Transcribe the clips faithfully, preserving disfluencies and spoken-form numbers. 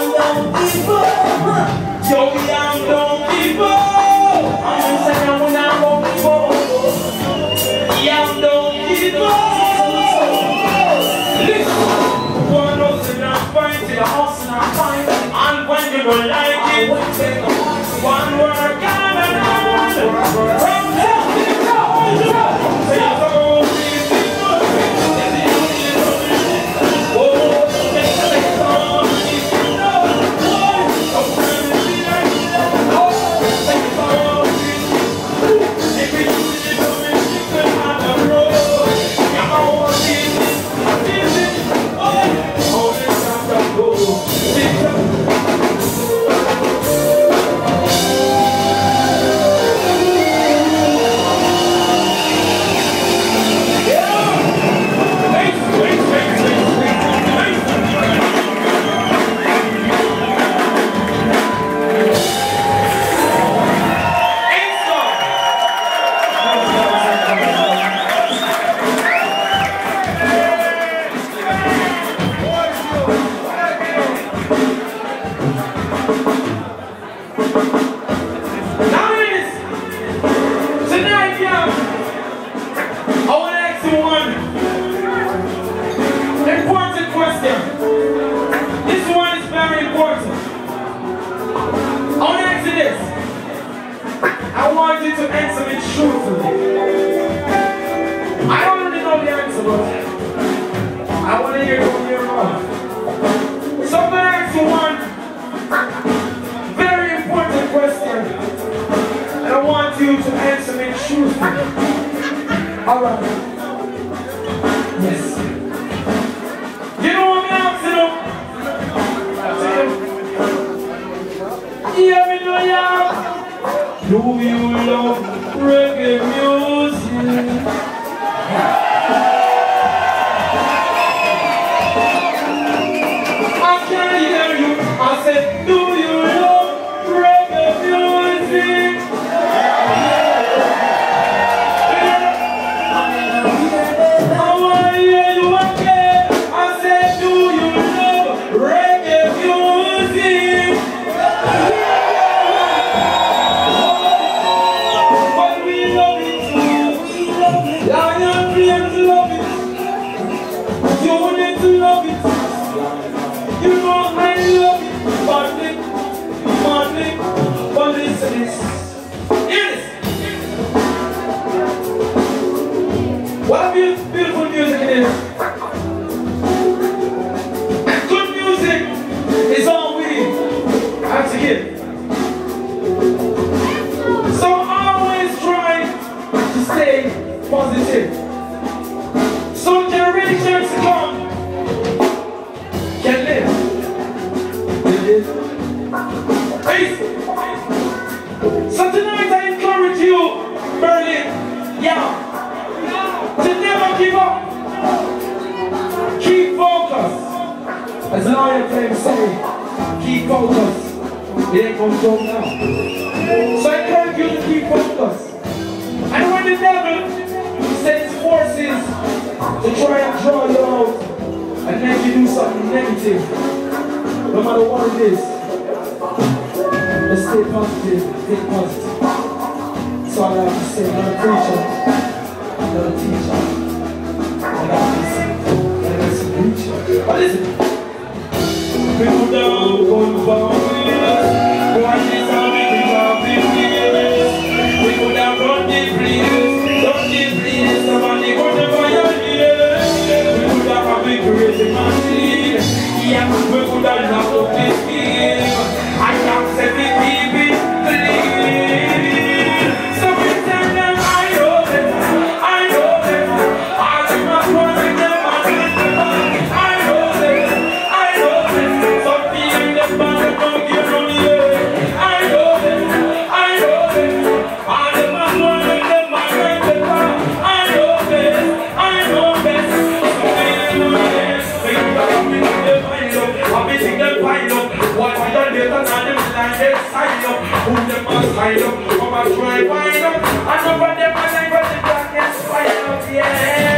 don't give up. Yo, young don't give up. I'm just saying when I won't give up. Young don't give up. Listen, one hustle and fight it, a hustle and fight it. And when you don't like it, one word can and from top to the top. Say it's all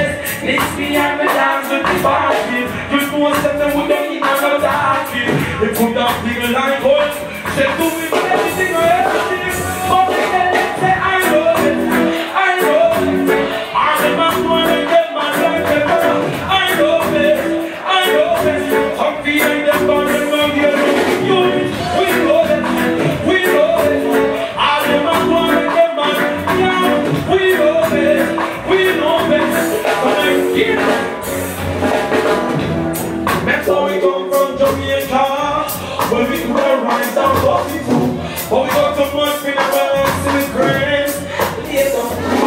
It's Could not feel like us. Say do it everything or everything. But they tell them say I know it, I know it. I remember when I get my life together. I know it, I know it. Some feeling them born and wrong here. You, we know it, we know it. I remember when I get my life. We know it, we know it. So I get it. That's how we come from Jamaica. When we do the rise and forty-two. But we got so much in our lives to be grand. Later.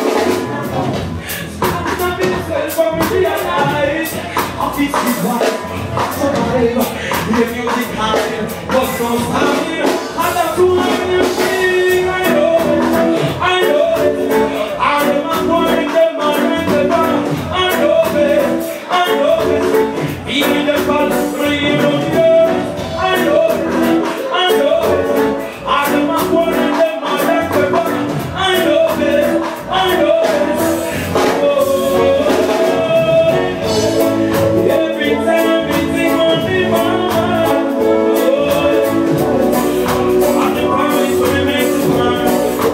I'm not being self when we realize of this is why I survive. The music happening, but so happening. And that's who I'm in sing. I know it, I know it. I remember when them man in the bar. I know it, I know it. Even the past three years. I know it, I know it. I remember when them man in the bar. I know it, I know it. Oh, every time we sing on the bar. Oh, and the promise we make to man.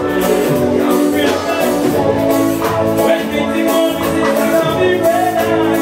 When we sing on the sing on the red.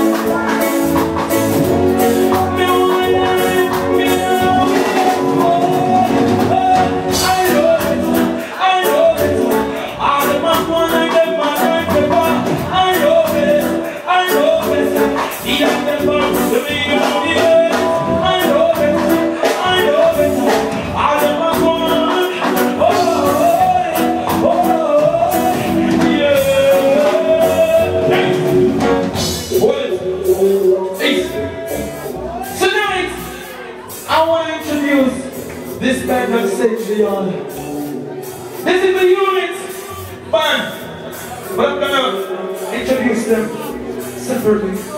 This band of Sage Leon. This is the unit band. But I'm gonna introduce them separately.